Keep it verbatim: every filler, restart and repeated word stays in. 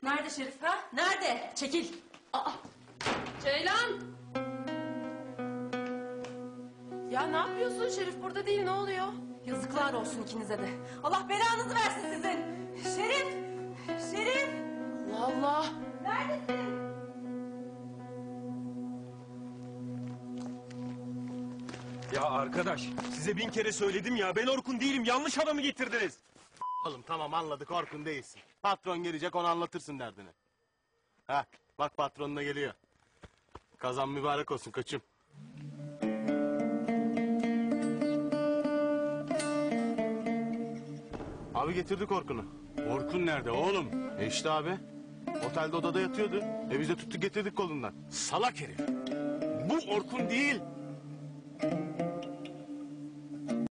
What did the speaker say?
Nerede Şerif ha? Nerede? Çekil. Aa. Ceylan! Ya ne yapıyorsun? Şerif burada değil, ne oluyor? Yazıklar olsun ikinize de. Allah belanızı versin sizin. Şerif! Şerif! Allah Allah! Neredesin? Ya arkadaş, size bin kere söyledim ya, ben Orkun değilim, yanlış adamı getirdiniz. Oğlum tamam anladık, Orkun değilsin. Patron gelecek, ona anlatırsın derdini. Ha bak, patronuna geliyor. Kazan mübarek olsun koçum. Abi getirdik Orkun'u. Orkun nerede oğlum? E işte abi. Otelde odada yatıyordu. E biz de tuttuk getirdik kolundan. Salak herif. Bu Orkun değil.